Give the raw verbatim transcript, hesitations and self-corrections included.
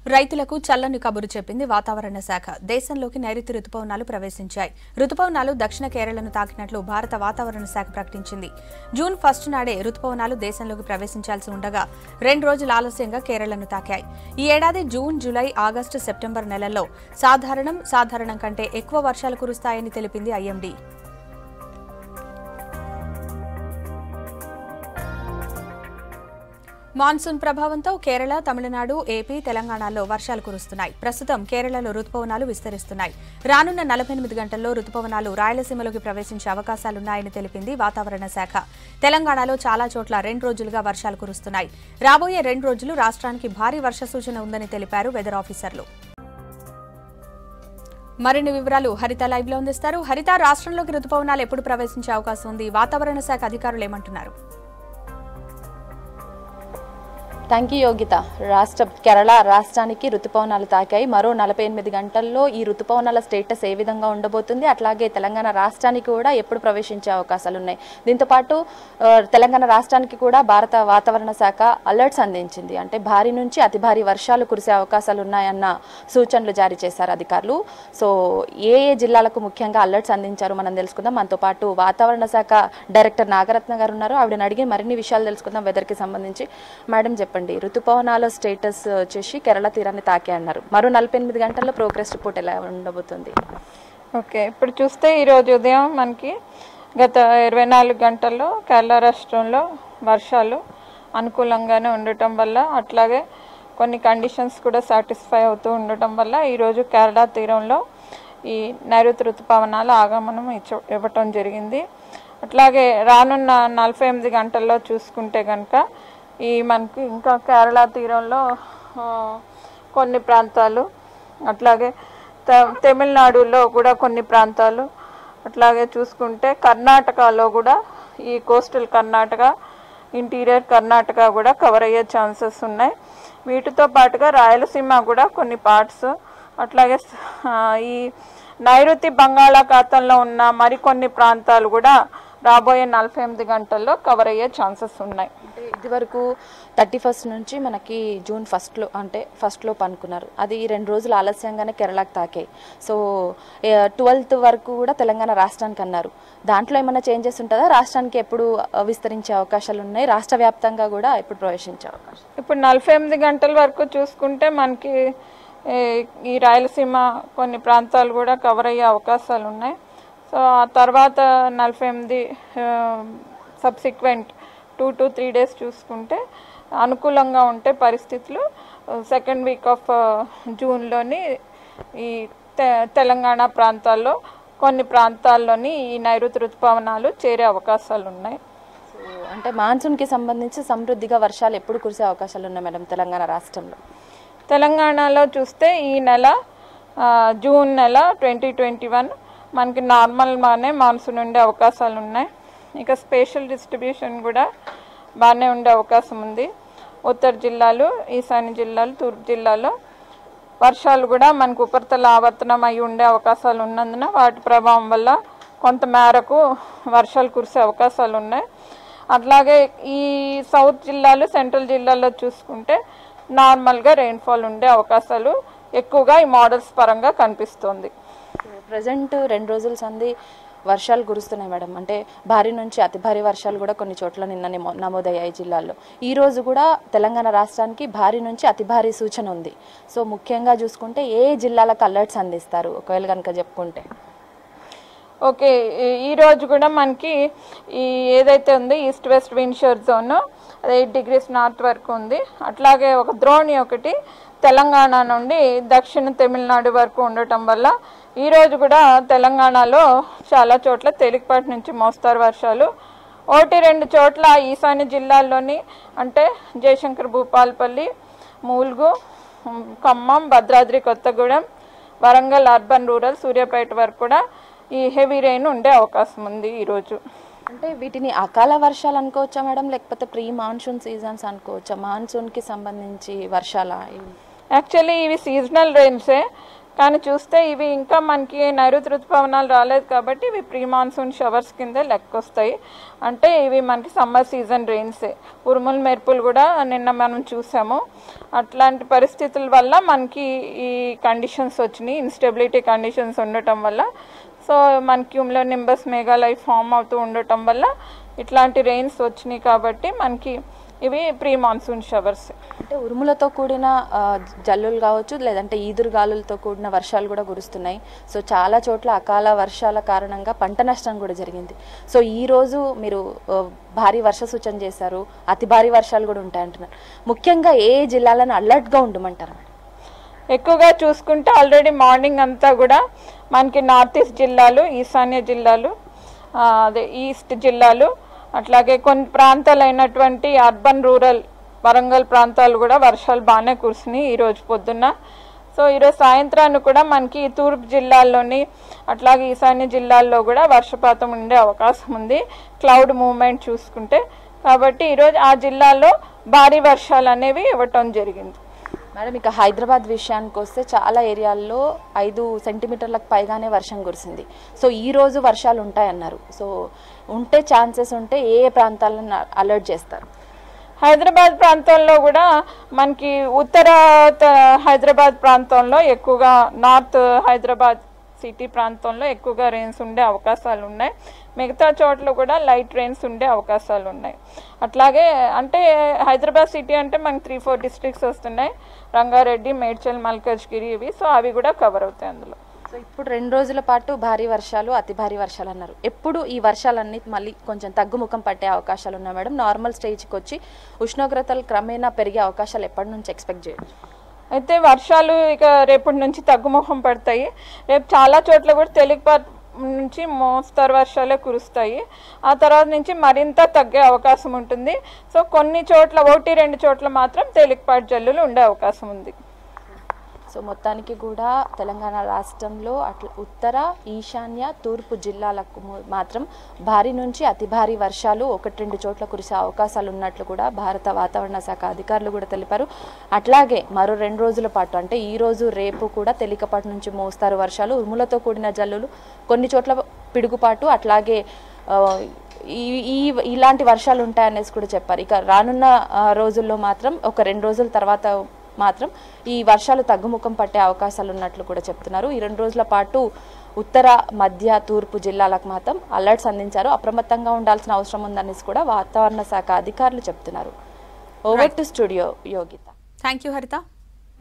రైతులకు చల్లని కబురు చెప్పింది వాతావరణ శాఖ. దేశంలోకి నైరుతి రుతుపవనాలు ప్రవేశించాయి. రుతుపవనాలు దక్షిణ కేరళను తాకినట్లు భారత వాతావరణ శాఖ ప్రకటించింది. జూన్ ఫస్ట్ నాడే రుతుపవనాలు దేశంలోకి ప్రవేశించాల్సి ఉండగా రెండు రోజుల ఆలస్యంగా కేరళను తాకాయి. ఈ ఏడాది జూన్, జూలై, ఆగస్టు, సెప్టెంబర్ నెలల్లో సాధారణం సాధారణం కంటే ఎక్కువ వర్షాలు కురుస్తాయని తెలిపింది ఐఎండీ. మాన్సూన్ ప్రభావంతో కేరళ, తమిళనాడు, ఏపీ, తెలంగాణలో వర్షాలు కురుస్తున్నాయి. ప్రస్తుతం కేరళలో రుతుపవనాలు విస్తరిస్తున్నాయి. రానున్న నలభై ఎనిమిది గంటల్లో రుతుపవనాలు రాయలసీమలోకి ప్రవేశించే అవకాశాలున్నాయని తెలిపింది వాతావరణ శాఖ. తెలంగాణలో చాలా చోట్ల రెండు రోజులుగా వర్షాలు కురుస్తున్నాయి. రాబోయే రెండు రోజులు రాష్ట్రానికి భారీ వర్ష సూచన ఉందని తెలిపారు వెదర్ ఆఫీసర్లు. మరిన్ని వివరాలు హరిత లైవ్ లో అందిస్తారు. హరిత, రాష్ట్రంలోకి రుతుపవనాలు ఎప్పుడు ప్రవేశించే అవకాశం ఉంది? వాతావరణ శాఖ అధికారులు ఏమంటున్నారు? Thank you Yogitha. రాష్ట్ర కేరళ రాష్ట్రానికి రుతుపవనాలు తాకాయి. మరో నలభై ఎనిమిది గంటల్లో ఈ రుతుపవనాల స్టేటస్ ఏ విధంగా ఉండబోతుంది, అట్లాగే తెలంగాణ రాష్ట్రానికి కూడా ఎప్పుడు ప్రవేశించే అవకాశాలు ఉన్నాయి. దీంతోపాటు తెలంగాణ రాష్ట్రానికి కూడా భారత వాతావరణ శాఖ అలర్ట్స్ అందించింది. అంటే భారీ నుంచి అతి భారీ వర్షాలు కురిసే అవకాశాలు ఉన్నాయన్న సూచనలు జారీ చేశారు అధికారులు. సో ఏ ఏ జిల్లాలకు ముఖ్యంగా అలర్ట్స్ అందించారు మనం తెలుసుకుందాం. మనతో పాటు వాతావరణ శాఖ డైరెక్టర్ నాగరత్న గారు ఉన్నారు. ఆవిడని అడిగి మరిన్ని విషయాలు తెలుసుకుందాం వెదర్కి సంబంధించి. మేడం చెప్పండి, రుతుపవనాల స్టేటస్ వచ్చేసి కేరళ తీరాన్ని తాకే అన్నారు. మరో నలభై ఎనిమిది గంటల్లో ప్రోగ్రెస్ రిపోర్ట్ ఎలా ఉండబోతుంది? ఓకే, ఇప్పుడు చూస్తే ఈరోజు ఉదయం మనకి గత ఇరవై నాలుగు గంటల్లో కేరళ రాష్ట్రంలో వర్షాలు అనుకూలంగానే ఉండటం వల్ల, అట్లాగే కొన్ని కండిషన్స్ కూడా సాటిస్ఫై అవుతూ ఉండటం వల్ల ఈరోజు కేరళ తీరంలో ఈ నైరుతి రుతుపవనాల ఆగమనం ఇచ్చ ఇవ్వటం జరిగింది. అట్లాగే రానున్న నలభై ఎనిమిది గంటల్లో చూసుకుంటే కనుక ఈ మనకి ఇంకా కేరళ తీరంలో కొన్ని ప్రాంతాలు, అట్లాగే తమిళనాడులో కూడా కొన్ని ప్రాంతాలు, అట్లాగే చూసుకుంటే కర్ణాటకలో కూడా ఈ కోస్టల్ కర్ణాటక, ఇంటీరియర్ కర్ణాటక కూడా కవర్ అయ్యే ఛాన్సెస్ ఉన్నాయి. వీటితో పాటుగా రాయలసీమ కూడా కొన్ని పార్ట్స్, అట్లాగే ఈ నైరుతి బంగాళాఖాతంలో ఉన్న మరికొన్ని ప్రాంతాలు కూడా రాబోయే నలభై ఎనిమిది గంటల్లో కవర్ అయ్యే ఛాన్సెస్ ఉన్నాయి. అంటే ఇది వరకు థర్టీ ఫస్ట్ నుంచి మనకి జూన్ ఫస్ట్లో అంటే ఫస్ట్లో అనుకున్నారు, అది రెండు రోజులు ఆలస్యంగానే కేరళకు తాకాయి. సో ట్వెల్త్ వరకు కూడా తెలంగాణ రాష్ట్రానికి అన్నారు. దాంట్లో ఏమైనా చేంజెస్ ఉంటుందా? రాష్ట్రానికి ఎప్పుడు విస్తరించే అవకాశాలు ఉన్నాయి? రాష్ట్ర వ్యాప్తంగా కూడా ఎప్పుడు ప్రవేశించే అవకాశం? ఇప్పుడు నలభై ఎనిమిది గంటల వరకు చూసుకుంటే మనకి ఈ రాయలసీమ కొన్ని ప్రాంతాలు కూడా కవర్ అయ్యే అవకాశాలు ఉన్నాయి. సో ఆ తర్వాత నలభై ఎనిమిది subsequent two to three days చూసుకుంటే అనుకూలంగా ఉంటే పరిస్థితులు సెకండ్ వీక్ ఆఫ్ జూన్లోని ఈ తెలంగాణ ప్రాంతాల్లో కొన్ని ప్రాంతాల్లోని ఈ నైరుతి రుతుపవనాలు చేరే అవకాశాలు ఉన్నాయి. అంటే మాన్సూన్కి సంబంధించి సమృద్ధిగా వర్షాలు ఎప్పుడు కురిసే అవకాశాలు ఉన్నాయి మేడం తెలంగాణ రాష్ట్రంలో? తెలంగాణలో చూస్తే ఈ నెల జూన్ నెల ట్వంటీ ట్వంటీ వన్ మనకి నార్మల్గానే మాన్సూన్ ఉండే అవకాశాలు ఉన్నాయి. ఇక స్పెషల్ డిస్ట్రిబ్యూషన్ కూడా బాగానే ఉండే అవకాశం ఉంది. ఉత్తర జిల్లాలు, ఈశాన్య జిల్లాలు, తూర్పు జిల్లాలో వర్షాలు కూడా మనకు ఉపరితల ఆవర్తనం అయి ఉండే అవకాశాలు ఉన్నందున వాటి ప్రభావం వల్ల కొంత మేరకు వర్షాలు కురిసే అవకాశాలు ఉన్నాయి. అట్లాగే ఈ సౌత్ జిల్లాలు, సెంట్రల్ జిల్లాలో చూసుకుంటే నార్మల్గా రెయిన్ఫాల్ ఉండే అవకాశాలు ఎక్కువగా ఈ మోడల్స్ పరంగా కనిపిస్తుంది. ప్రజెంట్ రెండు రోజుల సంది వర్షాలు కురుస్తున్నాయి మేడం. అంటే భారీ నుంచి అతి భారీ వర్షాలు కూడా కొన్ని చోట్ల నిన్న నమోదయ్యాయి జిల్లాల్లో. ఈ రోజు కూడా తెలంగాణ రాష్ట్రానికి భారీ నుంచి అతి భారీ సూచన ఉంది. సో ముఖ్యంగా చూసుకుంటే ఏ జిల్లాలకు అలర్ట్స్ అందిస్తారు ఒకవేళ కనుక చెప్పుకుంటే? ఓకే, ఈరోజు కూడా మనకి ఈ ఏదైతే ఉంది east west wind shore zone అది ఎయిట్ డిగ్రీస్ నార్త్ వరకు ఉంది. అట్లాగే ఒక ద్రోణి ఒకటి తెలంగాణ నుండి దక్షిణ తమిళనాడు వరకు ఉండటం వల్ల ఈరోజు కూడా తెలంగాణలో చాలా చోట్ల తేలికపాటి నుంచి మోస్తారు వర్షాలు. ఒకటి రెండు చోట్ల ఈశాన్య జిల్లాల్లోని అంటే జయశంకర్, భూపాలపల్లి, మూల్గు, ఖమ్మం, భద్రాద్రి కొత్తగూడెం, వరంగల్ అర్బన్, రూరల్, సూర్యాపేట వరకు కూడా ఈ హెవీ రెయిన్ ఉండే అవకాశం ఉంది ఈరోజు. అంటే వీటిని అకాల వర్షాలు అనుకోవచ్చా మేడం, లేకపోతే ప్రీ మాన్సూన్ సీజన్స్ అనుకోవచ్చా? మాన్సూన్కి సంబంధించి వర్షాల? యాక్చువల్లీ ఇవి సీజనల్ రెయిన్సే, కానీ చూస్తే ఇవి ఇంకా మనకి నైరుతి ఋతుపవనాలు రాలేదు కాబట్టి ఇవి ప్రీ మాన్సూన్ షవర్స్ కింద లెక్కొస్తాయి. అంటే ఇవి మనకి సమ్మర్ సీజన్ రెయిన్సే. ఉరుములు మెరుపులు కూడా నిన్న మనం చూసాము. అట్లాంటి పరిస్థితుల వల్ల మనకి ఈ కండిషన్స్ వచ్చినాయి, ఇన్స్టెబిలిటీ కండిషన్స్ ఉండటం వల్ల. సో మన క్యూమ్లో నింబస్ మేఘాలు అవి ఫామ్ అవుతూ ఉండటం వల్ల ఇట్లాంటి రెయిన్స్ వచ్చినాయి కాబట్టి మనకి ఇవి ప్రీ మాన్సూన్ షవర్స్. అంటే ఉరుములతో కూడిన జల్లులు కావచ్చు, లేదంటే ఈదురు గాలులతో కూడిన వర్షాలు కూడా కురుస్తున్నాయి. సో చాలా చోట్ల అకాల వర్షాల కారణంగా పంట నష్టం కూడా జరిగింది. సో ఈరోజు మీరు భారీ వర్ష సూచన చేశారు, అతి భారీ వర్షాలు కూడా ఉంటాయంటున్నారు. ముఖ్యంగా ఏ జిల్లాలను అలర్ట్గా ఉండమంటారు? ఎక్కువగా చూసుకుంటే ఆల్రెడీ మార్నింగ్ అంతా కూడా మనకి నార్త్ ఈస్ట్ జిల్లాలు, ఈశాన్య జిల్లాలు, అదే ఈస్ట్ జిల్లాలు, అట్లాగే కొన్ని ప్రాంతాలు అయినటువంటి అర్బన్ రూరల్ వరంగల్ ప్రాంతాలు కూడా వర్షాలు బాగానే కురిసినాయి ఈరోజు పొద్దున్న. సో ఈరోజు సాయంత్రాన్ని కూడా మనకి తూర్పు జిల్లాల్లోని అట్లాగే ఈశాన్య జిల్లాల్లో కూడా వర్షపాతం ఉండే అవకాశం ఉంది క్లౌడ్ మూవ్మెంట్ చూసుకుంటే. కాబట్టి ఈరోజు ఆ జిల్లాల్లో భారీ వర్షాలు అనేవి ఇవ్వటం జరిగింది. మేడం, ఇక హైదరాబాద్ విషయానికి వస్తే చాలా ఏరియాల్లో ఐదు సెంటీమీటర్లకు పైగానే వర్షం కురిసింది. సో ఈ రోజు వర్షాలు ఉంటాయన్నారు. సో ఉంటే ఛాన్సెస్ ఉంటే ఏ ఏ ప్రాంతాలను అలర్ట్ చేస్తారు? హైదరాబాద్ ప్రాంతంలో కూడా మనకి ఉత్తర హైదరాబాద్ ప్రాంతంలో ఎక్కువగా, నార్త్ హైదరాబాద్ సిటీ ప్రాంతంలో ఎక్కువగా రెయిన్స్ ఉండే అవకాశాలు ఉన్నాయి. మిగతా చోట్ల కూడా లైట్ రెయిన్స్ ఉండే అవకాశాలు ఉన్నాయి. అట్లాగే అంటే హైదరాబాద్ సిటీ అంటే మనకి త్రీ ఫోర్ డిస్ట్రిక్ట్స్ వస్తున్నాయి, రంగారెడ్డి, మేడ్చల్, మల్కాజ్గిరి ఇవి. సో అవి కూడా కవర్ అవుతాయి అందులో. సో ఇప్పుడు రెండు రోజుల పాటు భారీ వర్షాలు, అతి భారీ వర్షాలు అన్నారు. ఎప్పుడు ఈ వర్షాలన్నీ మళ్ళీ కొంచెం తగ్గుముఖం పట్టే అవకాశాలు ఉన్నాయి మేడం? నార్మల్ స్టేజ్కి వచ్చి ఉష్ణోగ్రతలు క్రమేణా పెరిగే అవకాశాలు ఎప్పటి నుంచి ఎక్స్పెక్ట్ చేయొచ్చు? అయితే వర్షాలు ఇక రేపటి నుంచి తగ్గుముఖం పడతాయి. రేపు చాలా చోట్ల కూడా తేలికపాటి నుంచి మోస్తరు వర్షాలే కురుస్తాయి. ఆ తర్వాత నుంచి మరింత తగ్గే అవకాశం ఉంటుంది. సో కొన్ని చోట్ల, ఒకటి రెండు చోట్ల మాత్రం తేలికపాటి జల్లులు ఉండే అవకాశం ఉంది. సో మొత్తానికి కూడా తెలంగాణ రాష్ట్రంలో అట్లా ఉత్తర, ఈశాన్య, తూర్పు జిల్లాలకు మాత్రం భారీ నుంచి అతి భారీ వర్షాలు ఒకటి రెండు చోట్ల కురిసే అవకాశాలు ఉన్నట్లు కూడా భారత వాతావరణ శాఖ అధికారులు కూడా తెలిపారు. అట్లాగే మరో రెండు రోజుల పాటు అంటే ఈ రోజు రేపు కూడా తేలికపాటి నుంచి మోస్తారు వర్షాలు, ఉరుములతో కూడిన జల్లులు, కొన్ని చోట్ల పిడుగుపాటు, అట్లాగే ఈ ఇలాంటి వర్షాలు ఉంటాయనేసి కూడా చెప్పారు. ఇక రానున్న రోజుల్లో మాత్రం ఒక రెండు రోజుల తర్వాత మాత్రం ఈ వర్షాలు తగ్గుముఖం పట్టే అవకాశాలు ఉన్నట్లు కూడా చెప్తున్నారు. ఈ రెండు రోజుల పాటు ఉత్తర, మధ్య, తూర్పు జిల్లాలకు మాత్రం అలర్ట్స్ అందించారు. అప్రమత్తంగా ఉండాల్సిన అవసరం ఉందనేసి కూడా వాతావరణ శాఖ అధికారులు చెప్తున్నారు. Over to studio Yogitha. Thank you హరిత.